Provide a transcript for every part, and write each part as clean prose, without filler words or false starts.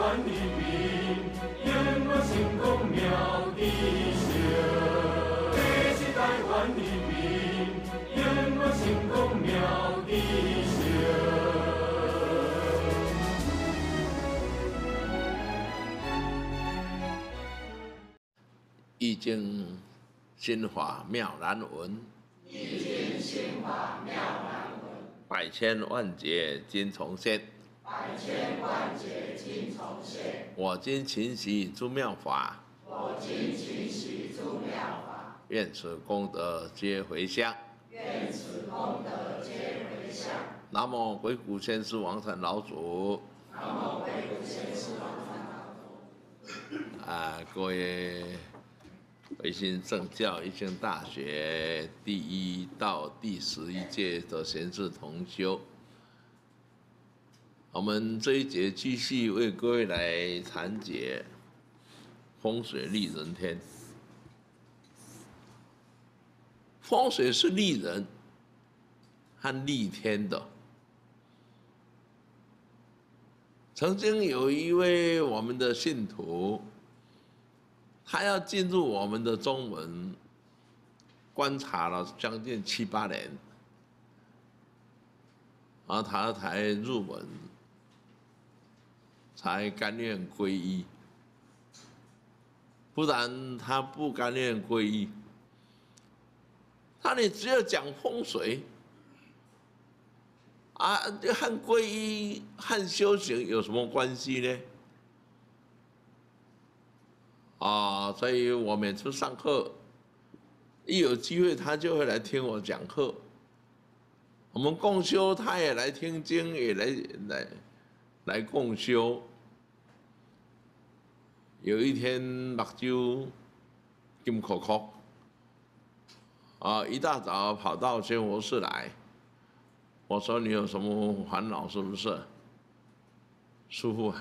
湾人民，永远成功妙地球。这是台湾人民，永远成功妙地球。 易经心法妙难闻， 易经心法妙难闻， 百千万劫今重现。 百千万劫今重现。 我今勤习诸妙法， 我今勤习诸妙法， 愿此功德皆回向。 愿此功德皆回向。 南无鬼谷先师王禅老祖。 南无鬼谷先师王禅老祖。 各位维新正教一经大学第1到第11届的贤士同修，我们这一节继续为各位来谈解风水利人天。风水是利人和利天的。曾经有一位我们的信徒，他要进入我们的中文，观察了将近7、8年，然后他才入门，才甘愿皈依。不然他不甘愿皈依。那你只有讲风水啊，和皈依和修行有什么关系呢？所以我每次上课，一有机会他就会来听我讲课。我们共修，他也来听经，也来共修。有一天目睭金口口，一大早跑到仙佛寺来，我说你有什么烦恼是不是？师父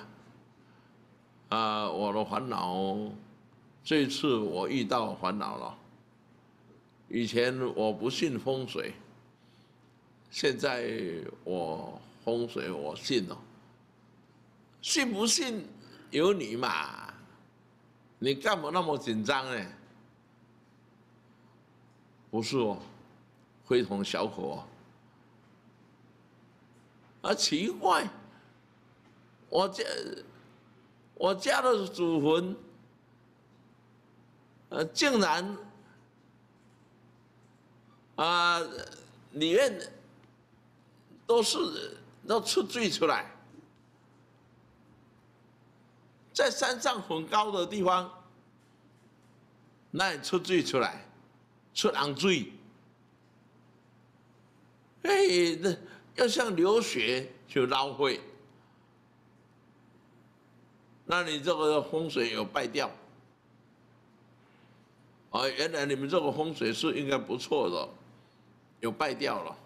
我的烦恼。这次我遇到烦恼了。以前我不信风水，现在我风水我信了。信不信由你嘛，你干嘛那么紧张呢？不是哦，非同小可哦。奇怪，我家的祖坟。竟然里面都出罪出来，在山上很高的地方，那里出罪出来，出人罪，那要像流血就捞会，那你这个风水有败掉。原来你们这个风水是应该不错的，有败掉了。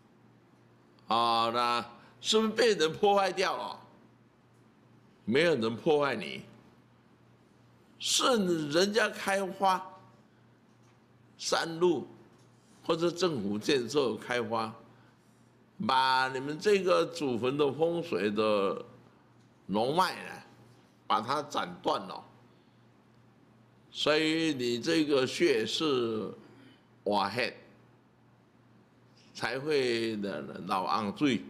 那是不是被人破坏掉了？没有人破坏你，是人家开发山路或者政府建设开发，把你们这个祖坟的风水的龙脉呢，把它斩断了。所以你这个穴是瓦黑，才会的老昂罪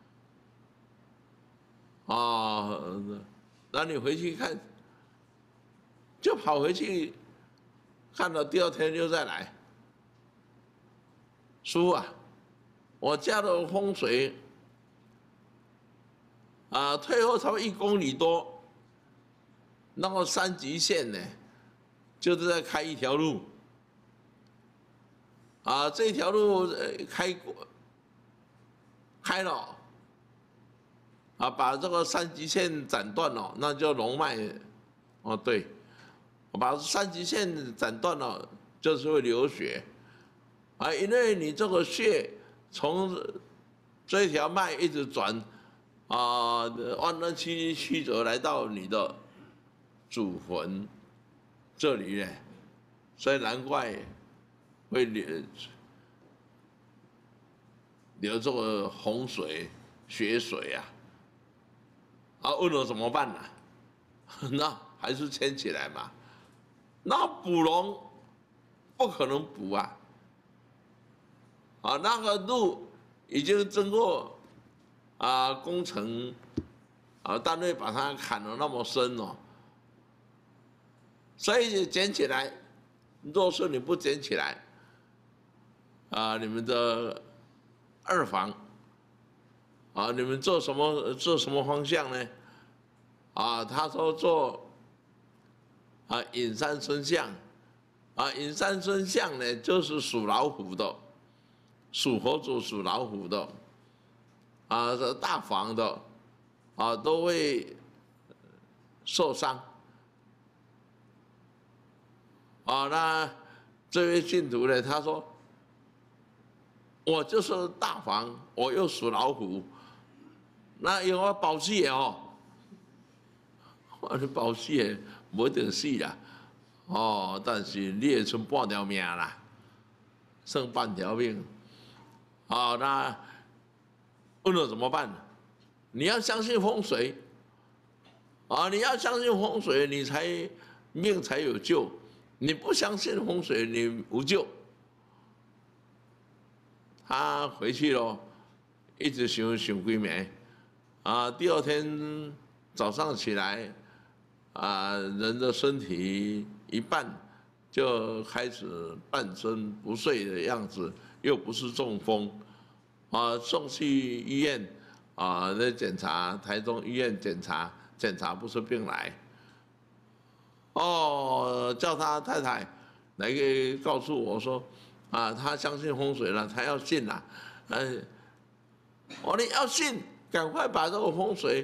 那你回去看，就跑回去看了，第2天又再来。师父我家的风水退后差不多1公里多，那个3级线呢？就是在开一条路，这条路开了，把这个3级线斩断了，那叫龙脉，对，把3级线斩断了，就是会流血，因为你这个血从这条脉一直转，弯弯曲曲折来到你的祖坟。这里呢，所以难怪会流这个洪水、血水问我怎么办呢？ 那还是牵起来嘛。那补龙不可能补啊，那个路已经经过工程单位把它砍得那么深哦，所以捡起来，若是你不捡起来，你们的二房你们做什么方向呢？他说做隐山孙像，隐山孙像呢就是属老虎的，属猴子属老虎的，这大房的都会受伤。那这位信徒呢，他说我就是大房，我又属老虎，那因为我保死的我说保死的无一定死啦，但是你会剩半条命啦，剩半条命，那问了怎么办？你要相信风水，你要相信风水，你才命才有救。你不相信风水，你无救。他回去了，一直想几暝，第二天早上起来，人的身体一半就开始半身不遂的样子，又不是中风，送去医院，那检查，台中医院检查不出病来。叫他太太来告诉我说，他相信风水了，他要信了。你要信，赶快把这个风水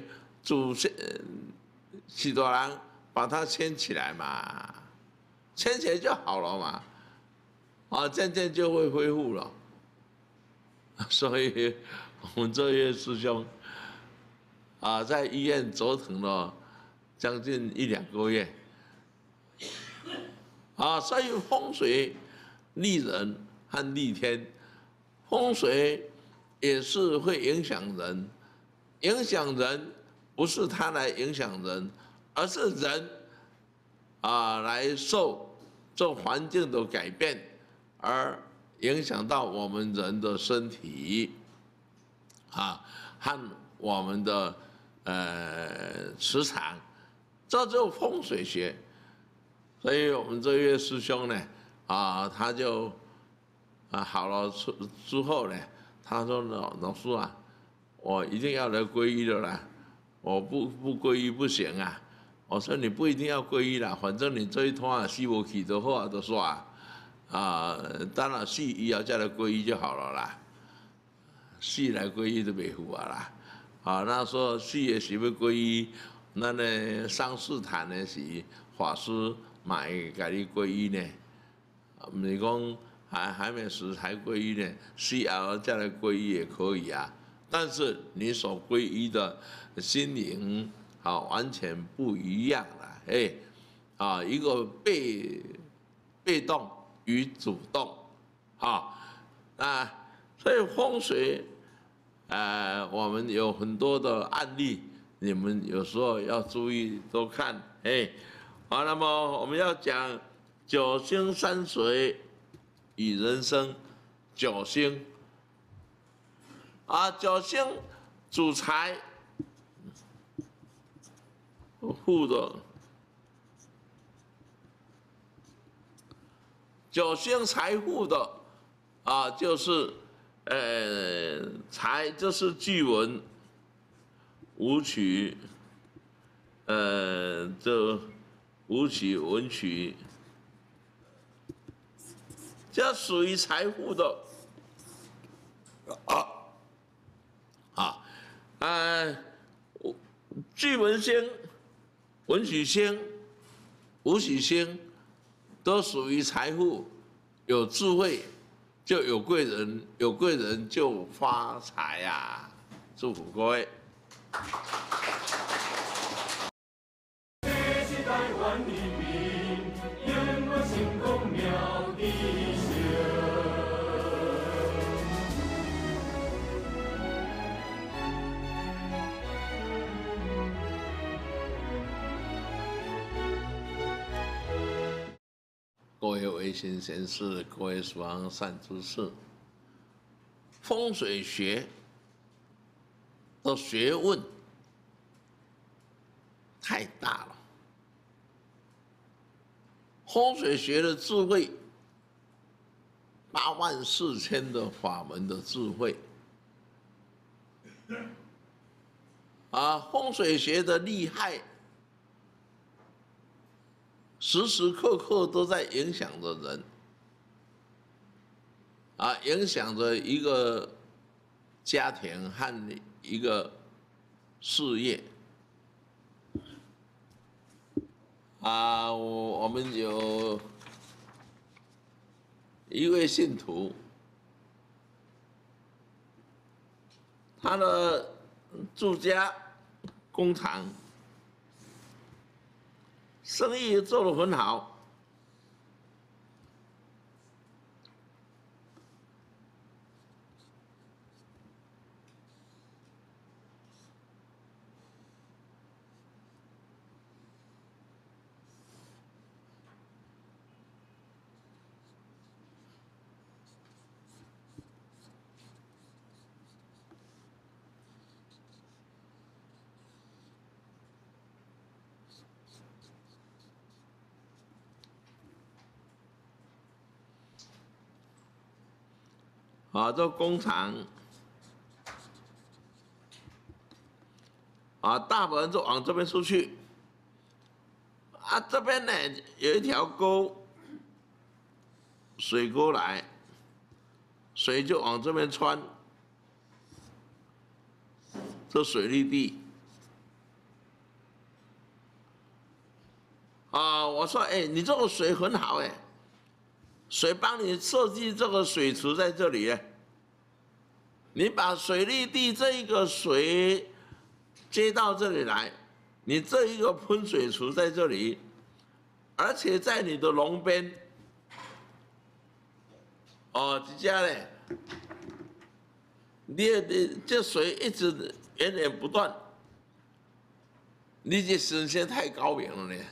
许多人把它牵起来嘛，牵起来就好了嘛，渐渐就会恢复了。所以我们这位师兄在医院折腾了将近1、2个月。所以风水利人和利天，风水也是会影响人，影响人不是他来影响人，而是人来受这环境的改变，而影响到我们人的身体和我们的磁场，这就是风水学。所以我们这位师兄呢，他就好了之后呢，他说老师我一定要来皈依了啦，我不皈依不行啊。我说你不一定要皈依啦，反正你这一趟死无去就好就煞当然死以后再来皈依就好了啦，死来皈依就袂赴啦。那说死的时要皈依，咱呢丧事坛的是法师。会甲你皈依呢，唔是讲还没死才皈依呢，死后再来皈依也可以啊。但是你所皈依的心灵完全不一样了，一个被动与主动，所以风水我们有很多的案例，你们有时候要注意多看，那么我们要讲九星山水与人生，九星九星主财富的，九星财富的就是财就是巨文武曲，这武曲文曲，这属于财富的巨文星、文曲星、武曲星都属于财富，有智慧就有贵人，有贵人就发财呀！祝福各位。 台湾人民永远成功妙智性。 位维新贤士，各位蜀方善知识，风水学的学问太大了，风水学的智慧84000的法门的智慧，风水学的厉害，时时刻刻都在影响着人，影响着一个家庭和一个事业。我们有一位信徒，他的住家、工厂生意做得很好。这工厂大部分都往这边出去，这边呢有一条沟，水沟来，水就往这边穿，这水利地。我说，你这个水很好，水帮你设计这个水池在这里，你把水利地这一个水接到这里来，你这一个喷水池在这里，而且在你的笼边，这家呢，你这水一直源源不断，你这神仙太高明了呢。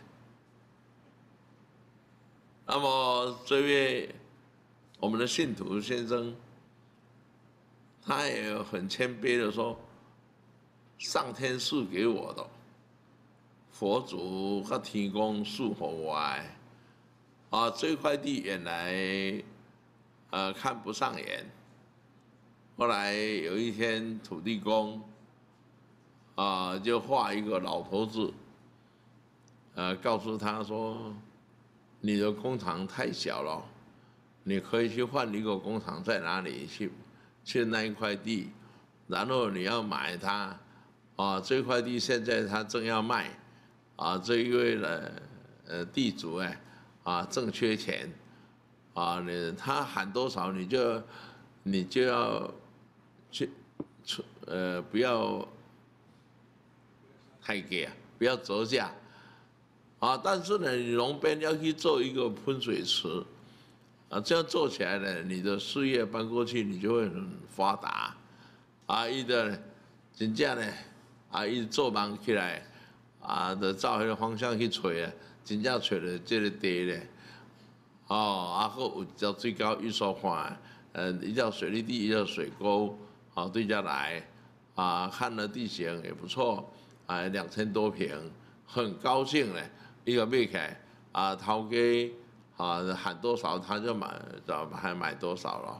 那么这位我们的信徒先生，他也很谦卑的说，上天赐给我的，佛祖和天公赐给我的，这块地原来看不上眼，后来有一天土地公就画一个老头子，告诉他说，你的工厂太小了，你可以去换一个工厂在哪里去那一块地，然后你要买它，这块地现在他正要卖，这一位地主正缺钱，他喊多少你就要去不要太低不要折价。但是呢，你笼边要去做一个喷水池，这样做起来呢，你的事业搬过去，你就会很发达，伊的真正呢，伊做忙起来，就照迄个方向去找真正找到这个地咧，还有叫最高预算款，一条水利地，一条水沟，对下来，看了地形也不错，2000多坪，很高兴呢。一个卖起来，头家喊多少他就买多少了，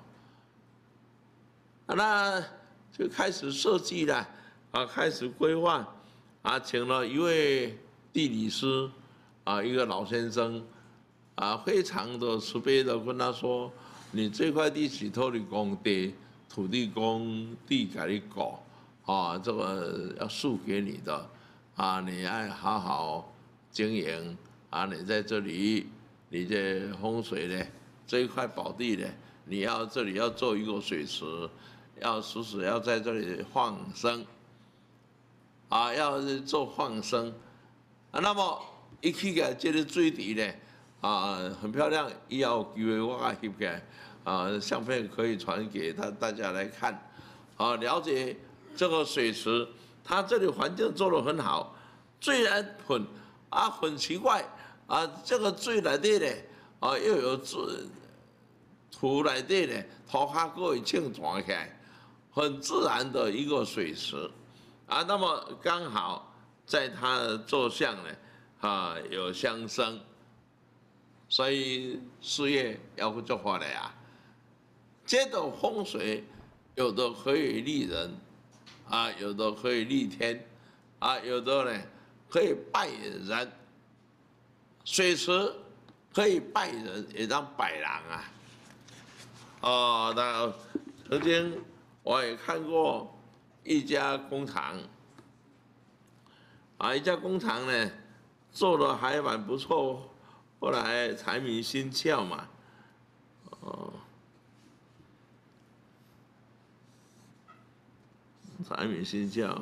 那就开始设计了，开始规划，请了一位地理师，一个老先生，非常的慈悲的跟他说，你这块地是土地公地，土地公地给你搞，这个要输给你的，你要好好经营，你在这里，你这风水呢，这一块宝地呢，你要这里要做一个水池，要时时要在这里放生，要做放生，那么一起个这个水池呢，很漂亮，以后有机会我翕起来，相片可以传给大家来看，了解这个水池，它这里环境做得很好，虽然很奇怪，这个水内底呢， 又有土内底呢，土骹可以浸团起来，很自然的一个水池，那么刚好在它的坐向呢，有相生，所以事业要不就发了呀。接着风水有的可以利人，有的可以利天，有的呢可以拜人，水池可以拜人，也当拜人啊。那曾经我也看过一家工厂，一家工厂呢做的还蛮不错，后来财迷心窍嘛，财迷心窍。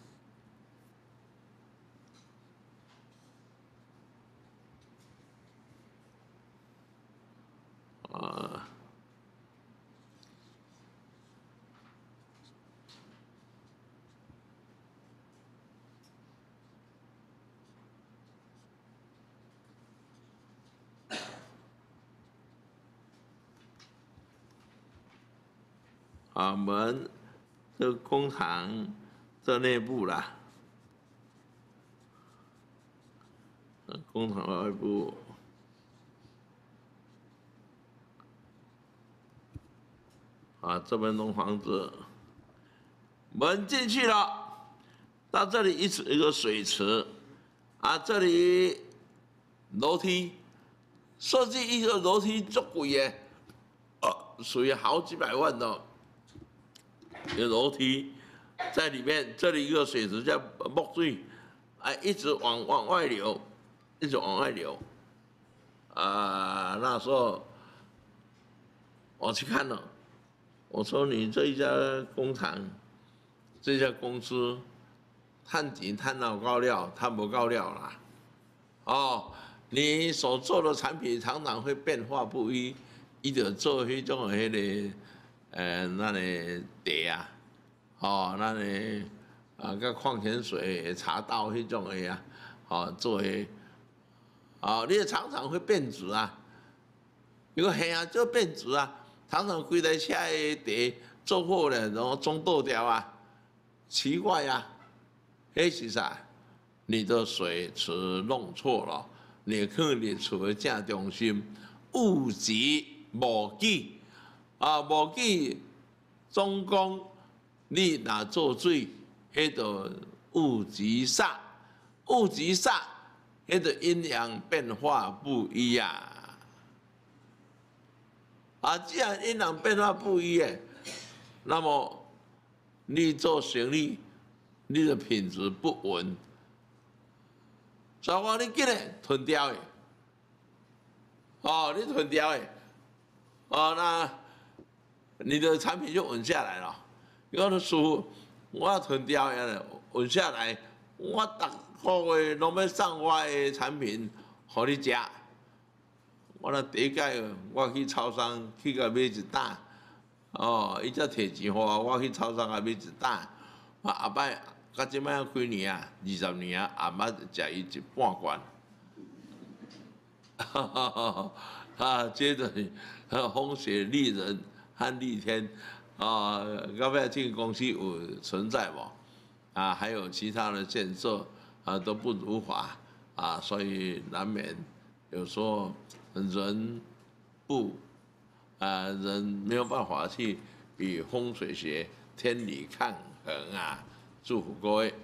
门这工厂这内部啦，工厂外部，这边弄房子，门进去了，到这里一个水池，这里楼梯，设计一个楼梯足贵的，属于好几百万的。有楼梯在里面，这里一个水池叫木水，一直往外流，一直往外流。那时候我去看了，我说你这一家工厂，这家公司，赚钱赚到高了，赚不高了啦。你所做的产品常常会变化不一，伊就做迄种迄个。那个茶那个甲矿泉水、茶道迄种的做的，你也常常会变质啊。如果系就变质啊，常常规台车的茶做好了，然后中倒掉啊，奇怪呀，迄是啥？你的水池弄错了，你放你厝的正中心，误极无记。无记总讲，你若做水，迄个物极煞，物极煞，迄个阴阳变化不一啊。既然阴阳变化不一的，那么你做生意，你的品质不稳，所以讲你紧嘞吞掉的，你吞掉的，那。你的产品就稳下来了。有的师傅，我囤掉呀，稳下来，我每个月拢要送我的产品，互你食。我那第一届，我去超商去甲买一担，伊才摕钱互我去超商甲买一担。后摆到即摆几年啊，20年啊，阿捌食伊一半罐。接着风水利人。和利天，高标这个公司有存在无？还有其他的建设都不如法所以难免有时候人没有办法去与风水学天理抗衡啊！祝福各位。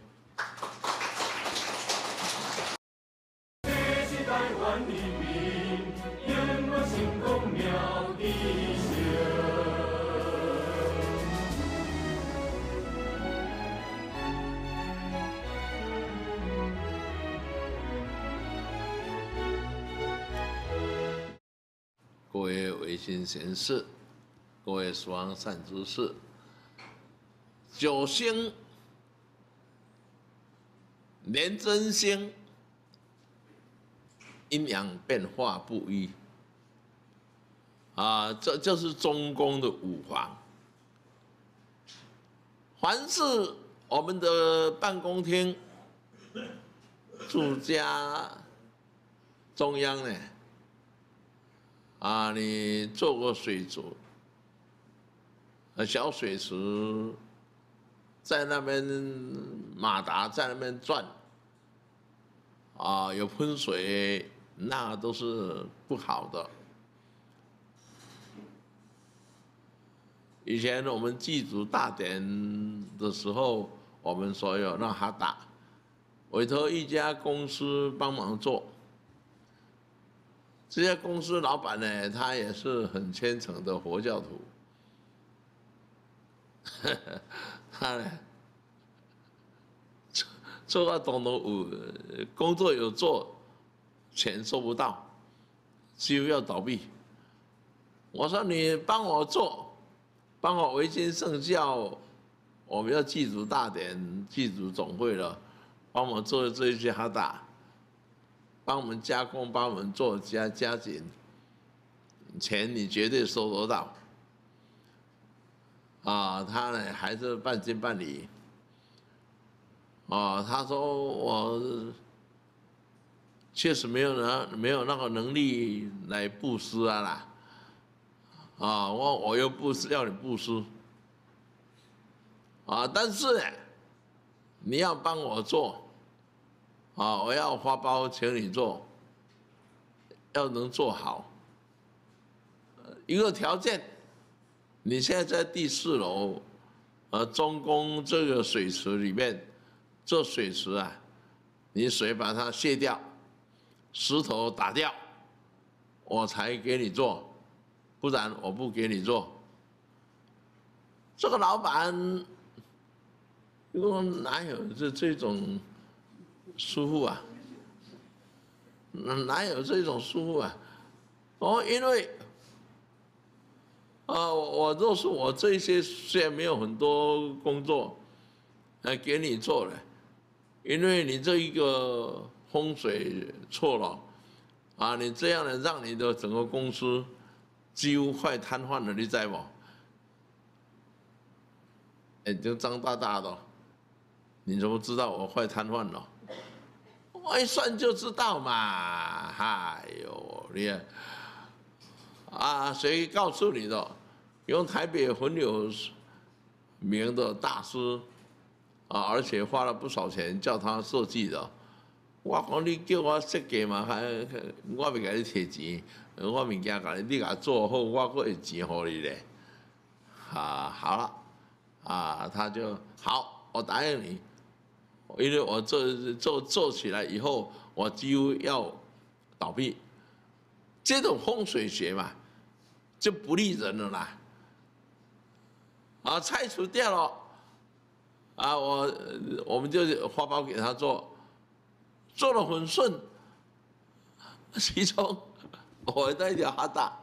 各位维新贤士，各位十方善知识，九星连真星，阴阳变化不一这就是中宫的五黄。凡是我们的办公厅、住家、中央呢， 你做过水族，小水池，在那边马达在那边转，有喷水，那都是不好的。以前我们祭祖大典的时候，我们所有那哈达，委托一家公司帮忙做。这家公司老板呢，他也是很虔诚的佛教徒，他呢做到东东工作有做，钱收不到，几乎要倒闭。我说你帮我做。帮我维新圣教，我们要祭祖大典、祭祖总会了，帮我做这一些哈达，帮我们加工，帮我们做加紧，钱你绝对收得到。他呢还是半斤半厘。他说我确实没有那个能力来布施啦。我又不是要你布施，但是呢，你要帮我做，我要花包请你做，要能做好。一个条件，你现在在第4楼，中宫这个水池里面做水池啊，你水把它卸掉，石头打掉，我才给你做。不然我不给你做。这个老板，我哪有这种疏忽啊？哪有这种疏忽啊？因为，我若是我这些虽然没有很多工作，给你做了，因为你这一个风水错了，你这样的让你的整个公司。几乎快瘫痪了，你知不？眼睛张大大的，你怎么知道我快瘫痪了？我一算就知道嘛！哎呦，你谁告诉你的？用台北很有名的大师而且花了不少钱叫他设计的。我讲你叫我设计嘛，我袂甲你摕钱。我物件你甲做好，我阁会钱互你咧。好了，他就好，我答应你，因为我做起来以后，我几乎要倒闭。这种风水学嘛，就不利人了啦。拆除掉了，我们就花包给他做得很顺，其中。我那一条哈达，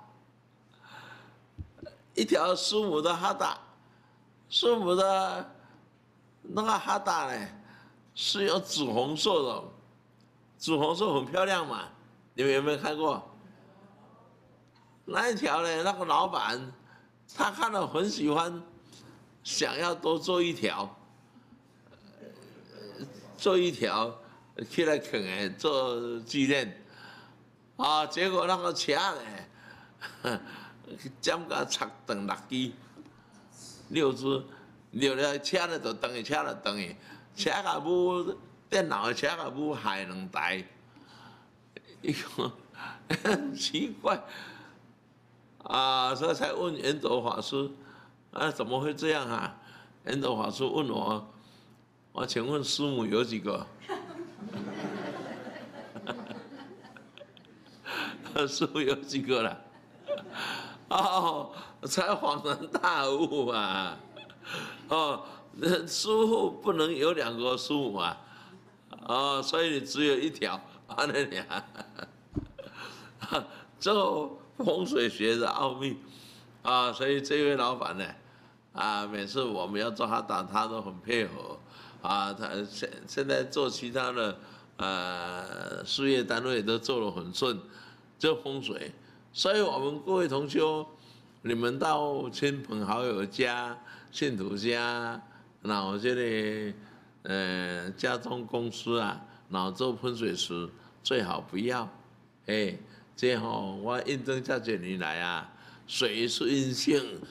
一条15母的哈达，15母的那个哈达呢，是有紫红色的，紫红色很漂亮嘛，你们有没有看过？那一条呢，那个老板他看了很喜欢，想要多做一条，起来啃做纪念。结果那个车呢，剪甲插断6支，6支，6了车呢就断去，车甲母电脑的车甲母害2台，很奇怪，所以才问圆斗法师，怎么会这样啊？圆斗法师问我请问师母有几个？师傅有几个了？才恍然大悟嘛！师傅不能有2个师傅嘛！所以你只有1条，那俩。这个风水学的奥秘所以这位老板呢，每次我们要做哈达，他都很配合他现在做其他的事业单位都做得很顺。这风水，所以我们各位同修，你们到亲朋好友家、信徒家，然后这里家中公司然后做喷水池，最好不要， 这吼，我印证这几年来啊，水是阴性，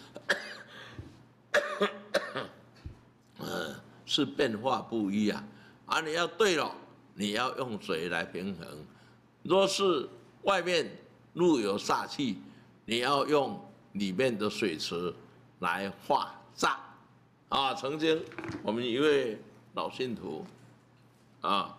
是变化不一啊。啊，你要对了，你要用水来平衡；若是外面路有煞气，你要用里面的水池来化煞。啊，曾经我们一位老信徒，啊。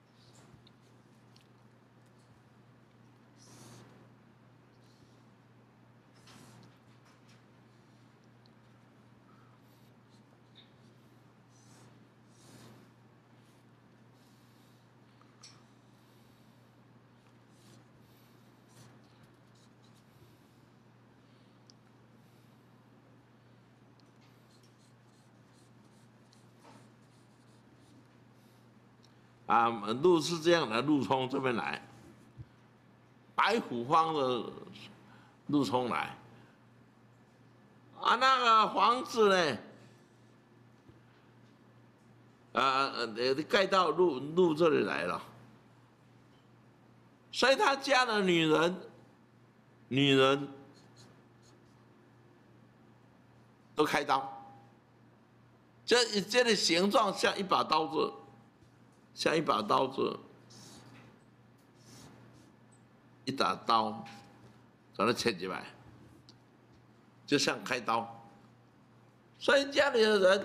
啊，路是这样的，路从这边来，白虎方的路冲来，啊，那个房子呢，盖到路这里来了，所以他家的女人都开刀，这个形状像一把刀子。像一把刀子，一把刀把它切起来，就像开刀。所以家里的人，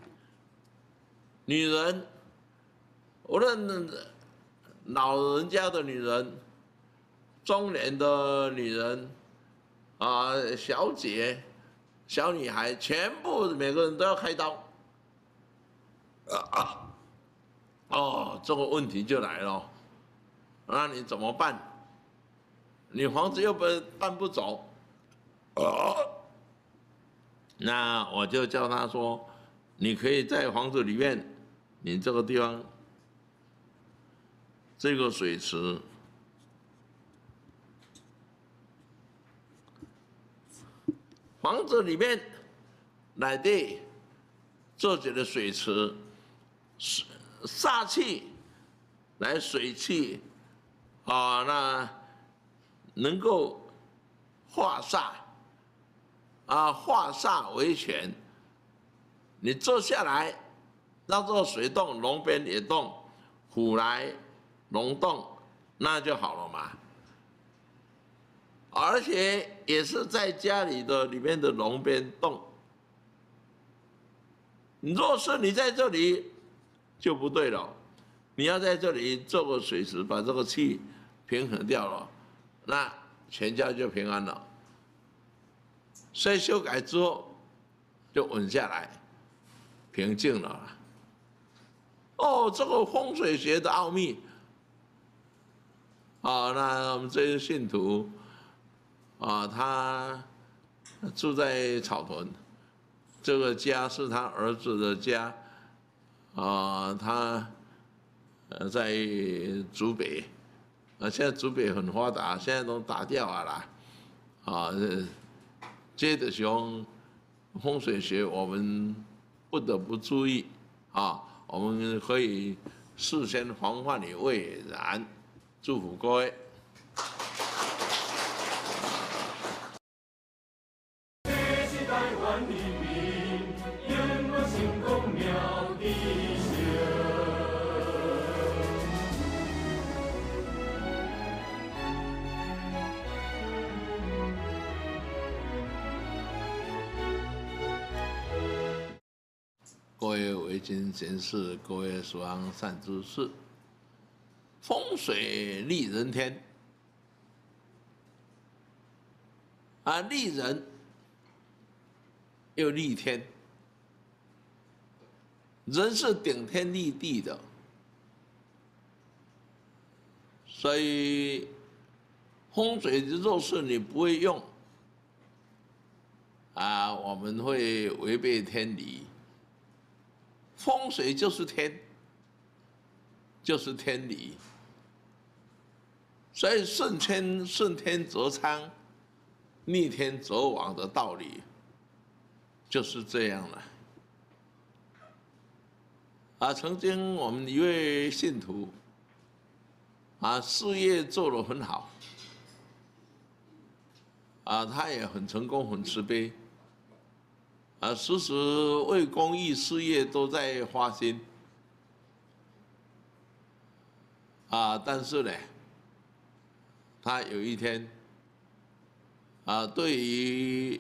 女人，无论老人家的女人、中年的女人啊、小姐、小女孩，全部每个人都要开刀。哦，这个问题就来了，那你怎么办？你房子又搬不走，那我就叫他说，你可以在房子里面，你这个地方，这个水池，房子里面内底做一个水池。煞气来水气，啊，那能够化煞，啊，化煞为权。你坐下来，让这个水动，龙边也动，虎来龙动，那就好了嘛。而且也是在家里的里面的龙边动。若是你在这里，就不对了，你要在这里做个水池，把这个气平衡掉了，那全家就平安了。所以修改之后就稳下来，平静了。哦，这个风水学的奥秘啊，那我们这些信徒啊，他住在草屯，这个家是他儿子的家。啊，他在竹北，现在竹北很发达，现在都打掉啦。啊，这个种风水学我们不得不注意啊，我们可以事先防范于未然。祝福各位。各位维京贤士，各位所昂善知识，风水利人天啊，利人又利天，人是顶天立地的，所以风水若是你不会用啊，我们会违背天理。风水就是天，就是天理，所以顺天则昌，逆天则亡的道理就是这样了。啊，曾经我们一位信徒啊，事业做得很好， 他也很成功，很慈悲，时时为公益事业都在花心，但是呢，他有一天，对于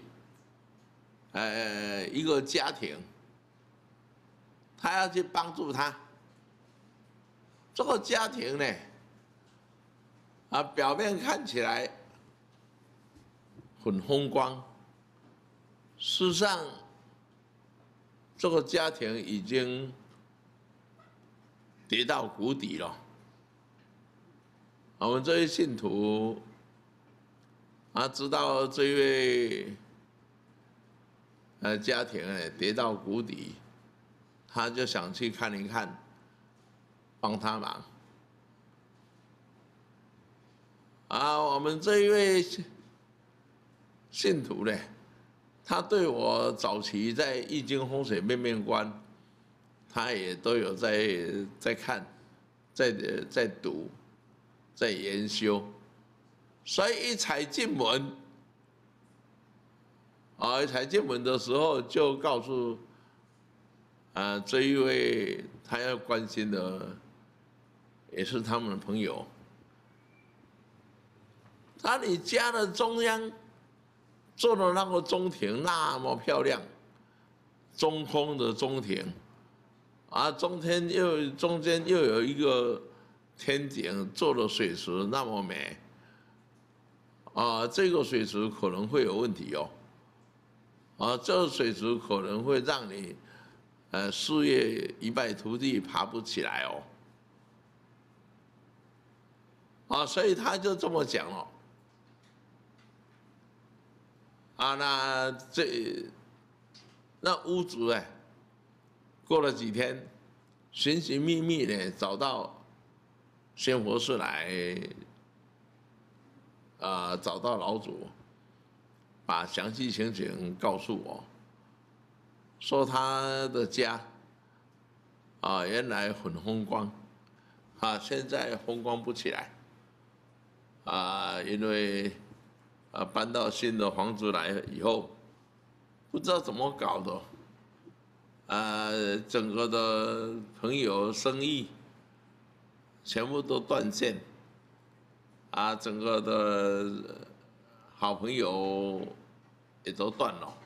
一个家庭，他要去帮助他，这个家庭呢，表面看起来很风光，事实上，这个家庭已经跌到谷底了。我们这些信徒知道这位家庭跌到谷底，他就想去看一看，帮他忙。我们这一位信徒呢，他对我早期在《易经》风水面面观，他也都有在看，在读，在研修，所以一踩进门，一踩进门的时候就告诉，这一位他要关心的，也是他们的朋友，你家的中央做的那个中庭那么漂亮，中空的中庭，中间又有一个天井，做的水池那么美，这个水池可能会有问题哦，这个水池可能会让你事业一败涂地，爬不起来哦，所以他就这么讲了。那屋主过了几天，寻寻觅觅的找到仙佛寺来，找到老主，把详细情形告诉我，说他的家原来很风光，现在风光不起来，因为搬到新的房子来以后，不知道怎么搞的，整个的朋友生意全部都断线，整个的好朋友也都断了，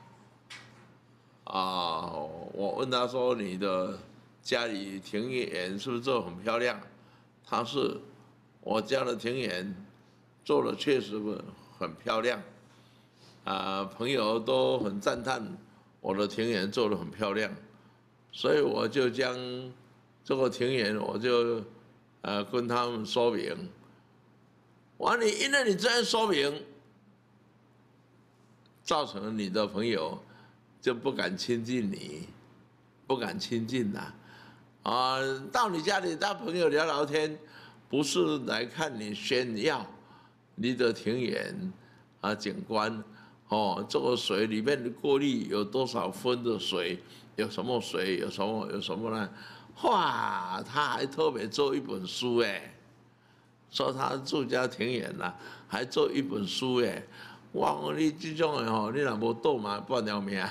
我问他说：“你的家里庭园是不是做得很漂亮？”他是，我家的庭园做的确实很漂亮，朋友都很赞叹我的庭园做得很漂亮，所以我就将这个庭园，我就跟他们说明，因为你这样说明，造成你的朋友就不敢亲近你，不敢亲近了，到你家里当朋友聊聊天，不是来看你炫耀你的庭园景观，这个水里面的过滤有多少分的水，有什么水，有什么呢？哇，他还特别做一本书说他住家庭园还做一本书哇，你这种的你若无倒嘛半条命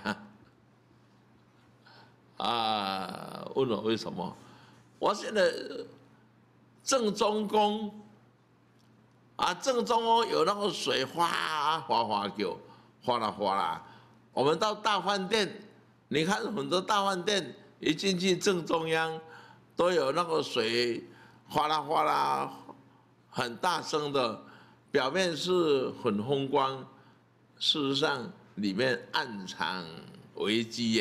问我为什么？我现在正中宫。正中宫有那个水哗叫，哗啦。我们到大饭店，你看很多大饭店一进去正中央都有那个水哗啦，很大声的，表面是很风光，事实上里面暗藏危机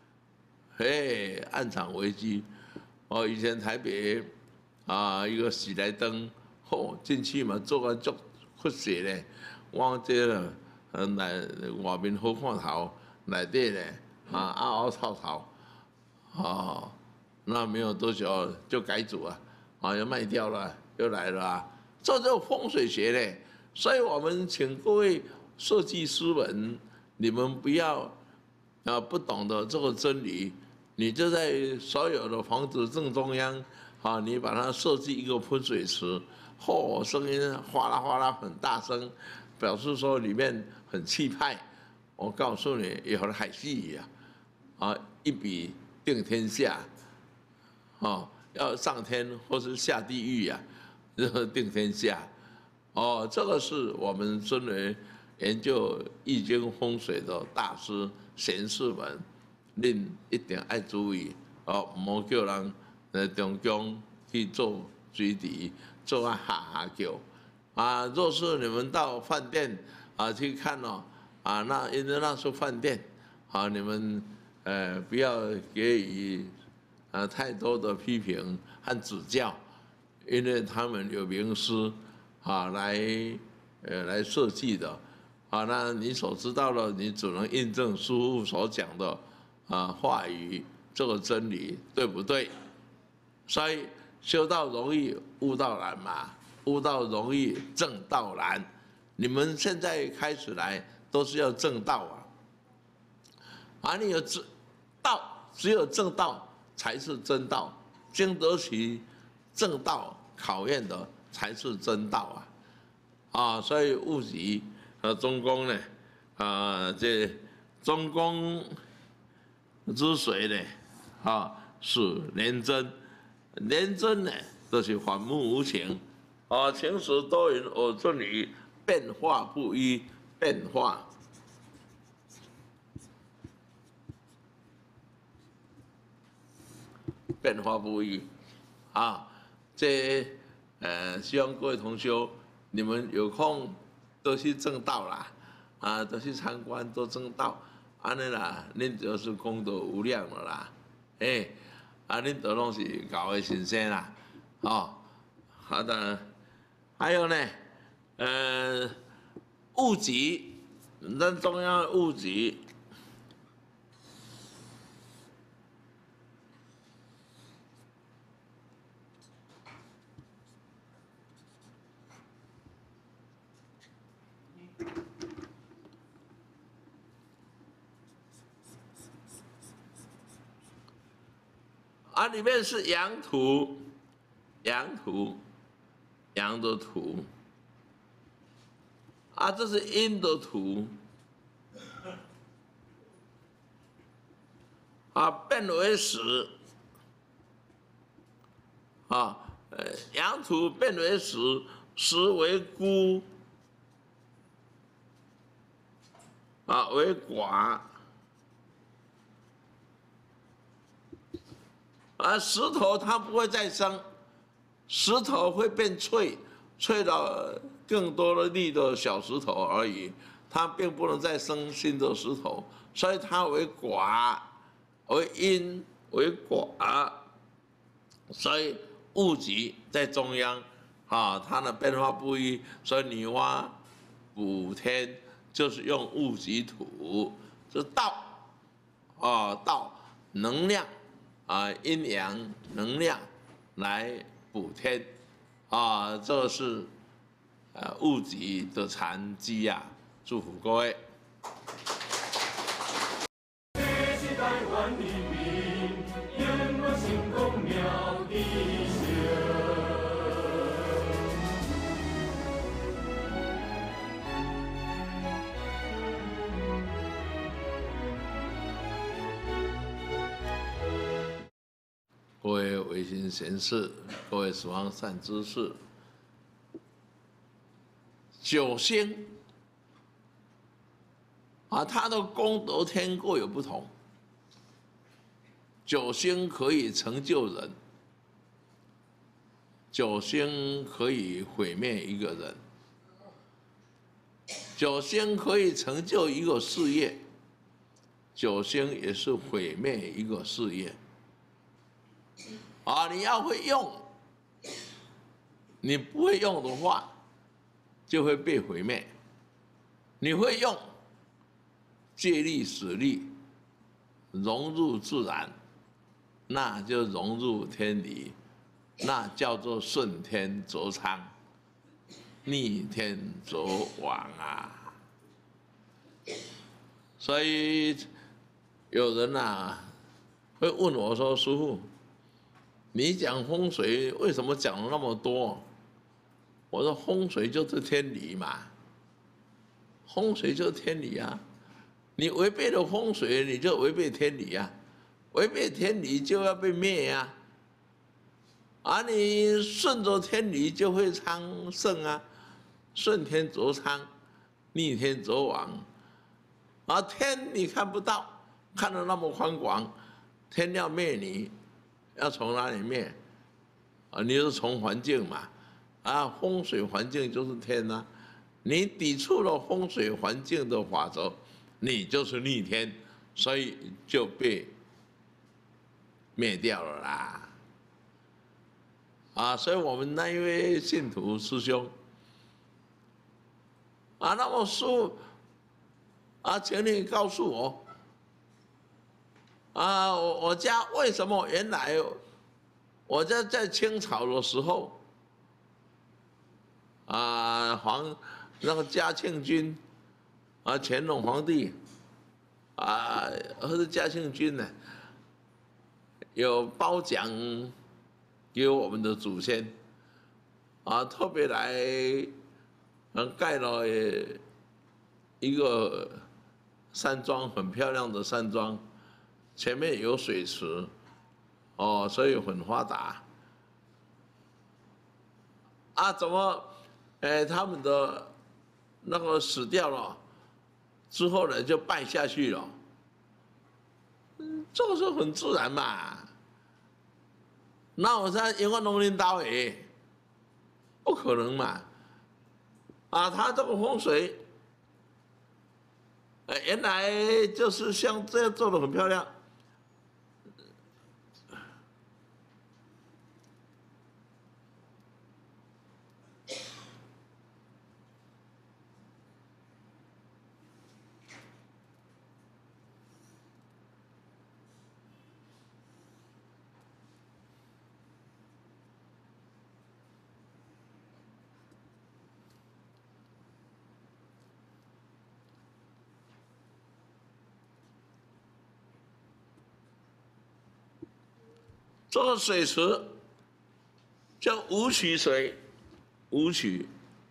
暗藏危机。以前台北一个喜来登。进去嘛，做个足酷势咧，我这外面好看头，内底咧凹槽槽，那没有多久就改组又卖掉了，又来了这就风水学咧。所以我们请各位设计师们，你们不要不懂得这个真理，你就在所有的房子正中央你把它设计一个喷水池。声音哗啦很大声， 表示说里面很气派。我告诉你，有了海戏啊，一笔定天下，要上天或是下地狱呀，定天下。这个是我们身为研究易经风水的大师贤士们，恁一定要注意，唔好叫人中宫去做水池，做下叫。若是你们到饭店去看那因为那是饭店，你们不要给予太多的批评和指教，因为他们有名师来设计的，那你所知道的，你只能印证师父所讲的话语，这个真理对不对？所以修道容易，悟道难嘛，悟道容易，正道难。你们现在开始来都是要正道你有道，只有正道才是真道，经得起正道考验的才是真道所以戊己和中宫呢，这中宫之水呢，是廉贞，廉贞呢就是反目无情，情时多云偶阵雨，变化不一，变化不一这希望各位同修，你们有空都去正道啦，都去参观，都正道，安尼啦，恁就是功德无量了啦，恁都拢是搞的神仙啦，好的，还有呢，戊己，咱中央的戊己。里面是阳土，阳的土，这是阴的土，变为石，阳土变为石，石为孤，为寡。石头它不会再生，石头会变脆，脆到更多的粒的小石头而已，它并不能再生新的石头，所以它为寡，为阴，为寡，所以戊己在中央，它的变化不一，所以女娲补天就是用戊己土，是道，道能量。阴阳能量来补天，这是戊己的禅机祝福各位。 这是台湾人民永远成功妙智性。 各位维新贤士，各位十方善知识，九星它的功德天各有不同。九星可以成就人，九星可以毁灭一个人，九星可以成就一个事业，九星也是毁灭一个事业。你要会用，你不会用的话，就会被毁灭。你会用，借力使力，融入自然，那就融入天理，那叫做顺天则昌，逆天则亡所以有人会问我说：“师父，你讲风水为什么讲了那么多？”我说：“风水就是天理嘛， 风水就是天理啊，你违背了风水，你就违背天理啊，违背天理就要被灭啊，而你顺着天理就会昌盛啊，顺天则昌，逆天则亡。而天你看不到，看得那么宽广，天要灭你，要从哪里灭？你是从环境嘛，风水环境就是天呐、你抵触了风水环境的法则，你就是逆天，所以就被灭掉了啦。所以我们那一位信徒师兄，那么师父，请你告诉我，我家为什么原来我家在清朝的时候，那个嘉庆君，乾隆皇帝，是嘉庆君呢，有褒奖给我们的祖先，特别来，盖了一个山庄，很漂亮的山庄，前面有水池，所以很发达。怎么，他们的那个死掉了之后呢，就败下去了。这个是很自然嘛。那我在永安农林岛不可能嘛。他这个风水，原来就是像这样做的很漂亮。这个水池叫武曲水，武曲。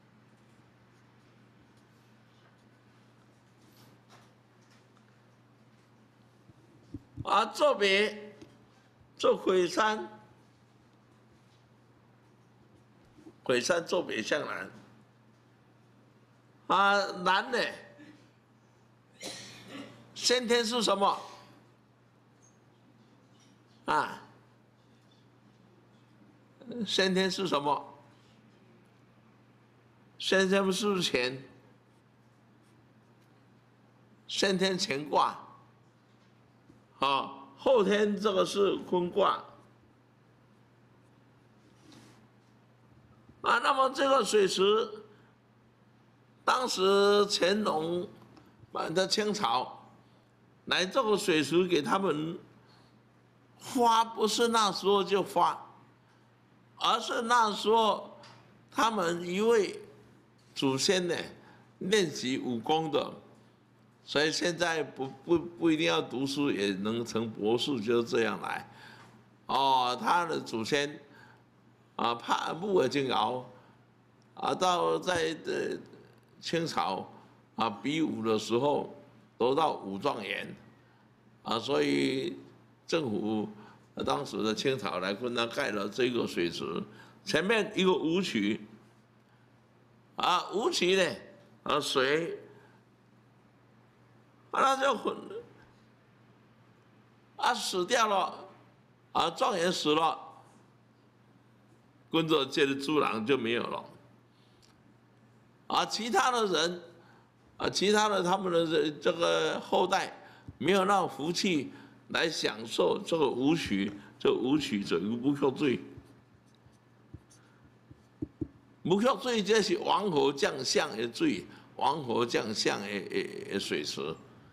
坐北坐魁山，魁山坐北向南。南呢，先天是什么？先天是什么？先天是乾，先天乾卦。后天这个是坤卦。那么这个水池，当时乾隆的清朝来这个水池给他们发，不是那时候就发。而是那时候，他们一位祖先呢，练习武功的，所以现在不一定要读书也能成博士，就是这样来。他的祖先，木尔金鳌，到在清朝，比武的时候得到武状元，所以政府。当时的清朝来跟他盖了这个水池，前面一个武曲，武曲呢，水，那就死掉了，状元死了，跟着这个猪郎就没有了，其他的人，其他的他们的这个后代没有那种福气。来享受这个武曲，这武曲这个武曲水，武曲水这是王侯将相的水，王侯将相的水池。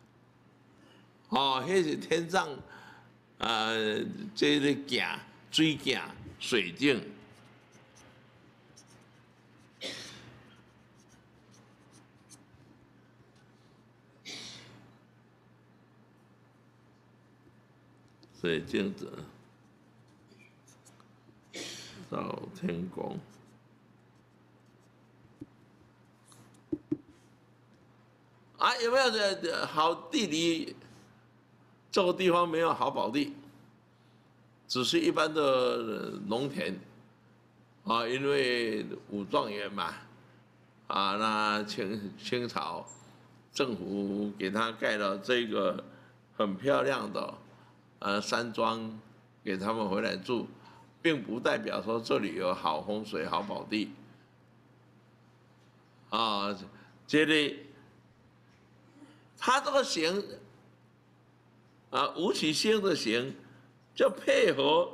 迄是天上，这个镜水镜水镜。水镜子照天宫， 啊，有没有好地理？这个地方没有好宝地，只是一般的农田，啊，因为武状元嘛，啊，那清朝政府给他盖了这个很漂亮的山庄，给他们回来住，并不代表说这里有好风水、好宝地，啊，这里他这个形。吴起兴的形，就配合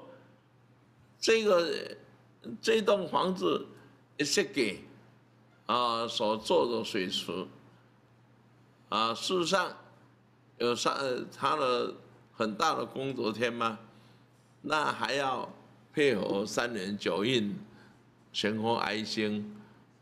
这栋房子设计所做的水池事实上有它的很大的功德天吗？那还要配合3年9运玄空哀星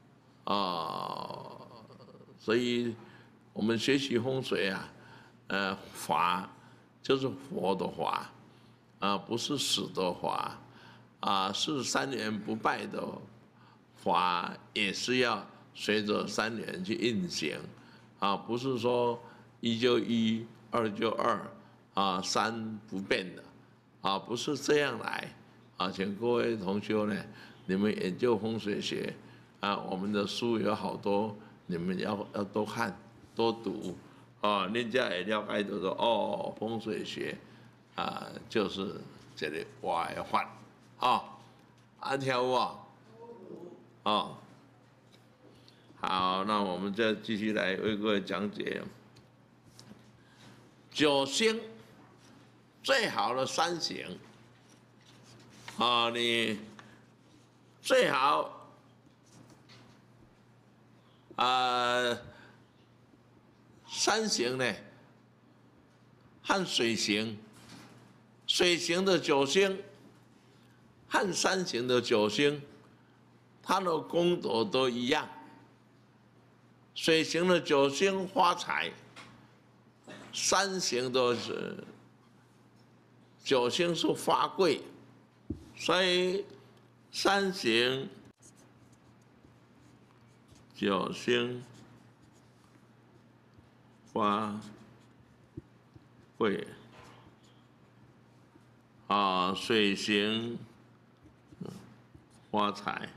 所以我们学习风水法。就是活的法，不是死的法，是3年不败的法，也是要随着3年去运行，不是说1就1，2就2，3不变的，不是这样来，请各位同学呢，你们研究风水学，我们的书有好多，你们要多看多读。人家也了解到说，风水学，就是这里活的法，安听有无？好，那我们再继续来为各位讲解9星最好的3行，你最好3行呢，和水行的9星，和3行的9星，它的功德都一样。水行的9星发财，3行的9星是发贵，所以3行9星。发贵水行发财。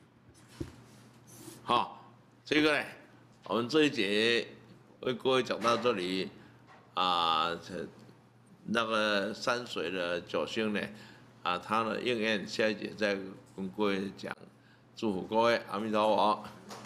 好，这个呢，我们这一节为各位讲到这里那个山水的9星呢，它的应验，下一节再跟各位讲。祝福各位，阿弥陀佛。